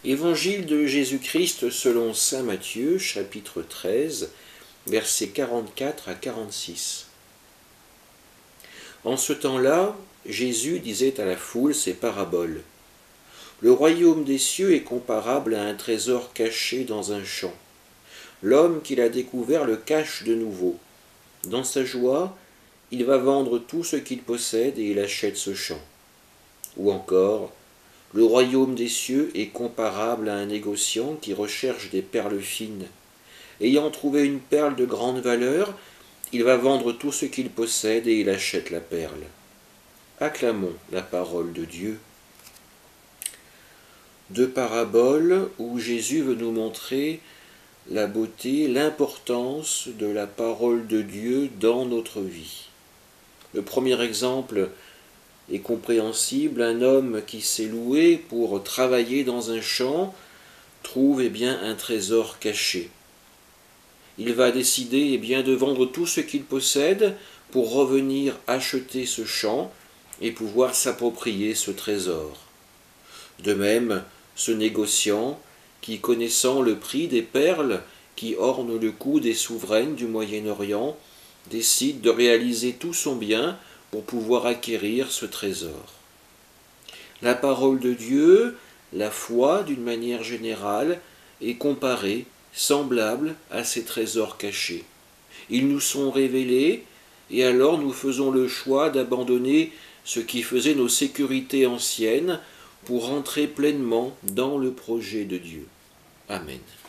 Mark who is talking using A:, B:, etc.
A: Évangile de Jésus-Christ selon saint Matthieu, chapitre 13, versets 44 à 46. En ce temps-là, Jésus disait à la foule ces paraboles. Le royaume des cieux est comparable à un trésor caché dans un champ. L'homme qui l'a découvert le cache de nouveau. Dans sa joie, il va vendre tout ce qu'il possède et il achète ce champ. Ou encore, le royaume des cieux est comparable à un négociant qui recherche des perles fines. Ayant trouvé une perle de grande valeur, il va vendre tout ce qu'il possède et il achète la perle. Acclamons la parole de Dieu. Deux paraboles où Jésus veut nous montrer la beauté, l'importance de la parole de Dieu dans notre vie. Le premier exemple est compréhensible. Un homme qui s'est loué pour travailler dans un champ trouve un trésor caché. Il va décider de vendre tout ce qu'il possède pour revenir acheter ce champ et pouvoir s'approprier ce trésor. De même, ce négociant qui, connaissant le prix des perles qui ornent le cou des souveraines du Moyen-Orient, décide de réaliser tout son bien pour pouvoir acquérir ce trésor. La parole de Dieu, la foi d'une manière générale, est comparée, semblable à ces trésors cachés. Ils nous sont révélés et alors nous faisons le choix d'abandonner ce qui faisait nos sécurités anciennes pour entrer pleinement dans le projet de Dieu. Amen.